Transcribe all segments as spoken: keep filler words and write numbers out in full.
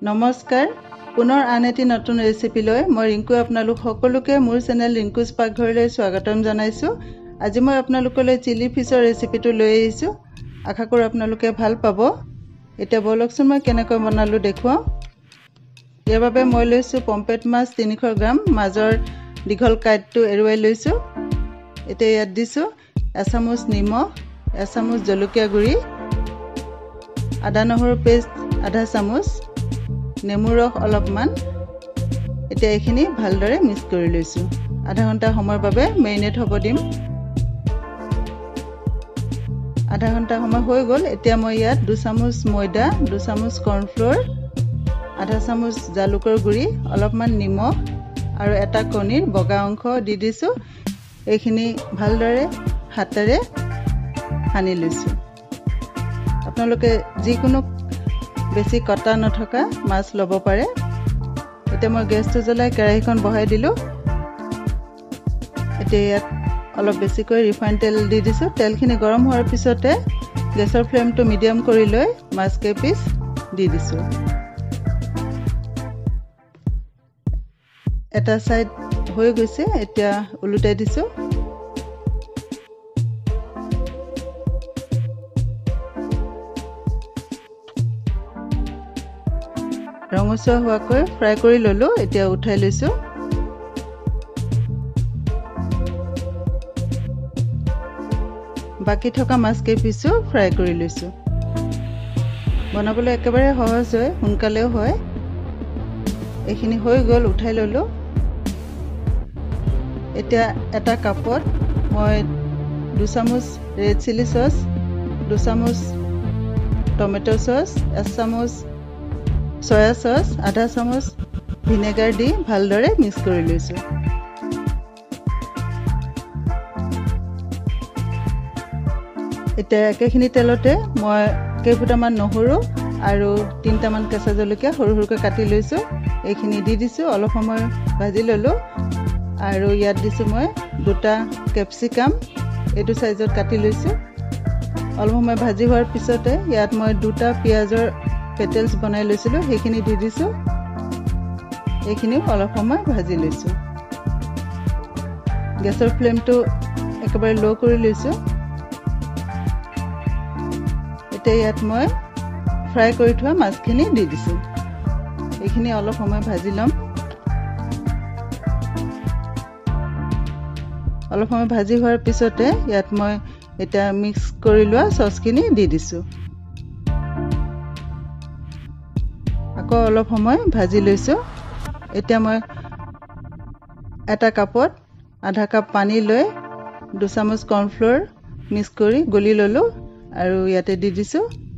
নমস্কাৰ পুনৰ আন এটি নতুন ৰেচিপি লৈ মই ৰিংকু আপোনালোক সকলোকে মোৰ চেনেল ৰিংকুজ পাকঘৰলৈ স্বাগতম জনাইছো। আজি মই আপোনালোকলৈ চিলি ফিছৰ ৰেচিপিটো লৈ আহিছো। আশা কৰোঁ আপোনালোকে ভাল পাব। এতিয়া বলকচোন মই কেনেকৈ বনালো দেখুৱাও। ইয়াৰ বাবে মই লৈছো পম্পেট মাছ তিনিশ গ্ৰাম, মাজৰ দীঘল কাইটটো এৰুৱাই লৈছো। এতিয়া ইয়াত দিছো এচামুচ নিমখ, এচামুচ জলকীয়া গুড়ি, আদা নহৰু পেষ্ট আধা চামুচ, নেমুৰ ৰস অলপমান। এতিয়া এইখিনি ভালদৰে মিক্স কৰি লৈছো। আধা ঘণ্টা সময়ৰ বাবে মেৰিনেট হ'ব দিম। আধা ঘণ্টা সময় হৈ গ'ল। এতিয়া মই ইয়াত দুই চামুচ ময়দা, দুই চামুচ কৰ্ণফ্ল'ৰ, আধা চামুচ জালুকৰ গুড়ি, অলপমান নিমখ আৰু এটা কণীৰ বগা অংশ দি দিছো। এইখিনি ভালদৰে হাতেৰে সানি লৈছো। আপোনালোকে যিকোনো বেছি কটা নথকা মাছ ল'ব পাৰে। এতিয়া মই গেছটো জ্বলাই কেৰাহীখন বহাই দিলো। এতিয়া ইয়াত অলপ বেছিকৈ ৰিফাইন তেল দি দিছো। তেলখিনি গৰম হোৱাৰ পিছতে গেছৰ ফ্লেমটো মিডিয়াম কৰি লৈ মাছ কেইপিচ দি দিছো। এটা সাইড হৈ গৈছে, এতিয়া উলুটাই দিছো। ৰঙচুৱা হোৱাকৈ ফ্ৰাই কৰি ললো। এতিয়া উঠাই লৈছো। বাকি থকা মাছ কেইপিচো ফ্ৰাই কৰি লৈছো। বনাবলৈ একেবাৰে সহজ হয়, সোনকালেও হয়। এইখিনি হৈ গ'ল, উঠাই ললো। এতিয়া এটা কাপত মই দুই চামুচ ৰেড চিলি চচ, দুই চামুচ টমেটো চচ, এক চামুচ সয়া চচ, আধা চামুচ ভিনেগাৰ দি ভালদৰে মিক্স কৰি লৈছো। এতিয়া একেখিনি তেলতে মই কেইফুটামান নহৰু আৰু তিনিটামান কেঁচা জলকীয়া সৰু সৰুকৈ কাটি লৈছো। এইখিনি দি দিছো, অলপ সময় ভাজি ললো। আৰু ইয়াত দিছো মই দুটা কেপচিকাম, এইটো সাইজত কাটি লৈছো। অলপ সময় ভাজি হোৱাৰ পিছতে ইয়াত মই দুটা পিঁয়াজৰ পেটেলছ বনাই লৈছিলো, সেইখিনি দি দিছো। এইখিনিও অলপ সময় ভাজি লৈছো। গেছৰ ফ্লেমটো একেবাৰে ল' কৰি লৈছো। এতিয়া ইয়াত মই ফ্ৰাই কৰি থোৱা মাছখিনি দি দিছো। এইখিনি অলপ সময় ভাজি ল'ম। অলপ সময় ভাজি হোৱাৰ পিছতে ইয়াত মই এতিয়া মিক্স কৰি লোৱা চচখিনি দি দিছো। আকৌ অলপ সময় ভাজি লৈছো। এতিয়া মই এটা কাপত আধা কাপ পানী লৈ দুই চামুচ কৰ্ণফ্ল'ৰ মিক্স কৰি গলি ললো আৰু ইয়াতে দি দিছো।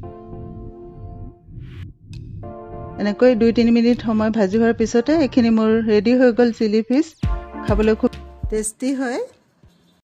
এনেকৈ দুই তিনি মিনিট সময় ভাজি হোৱাৰ পিছতে এইখিনি মোৰ ৰেডি হৈ গ'ল চিলি ফিছ। খাবলৈ খুব টেষ্টি হয়।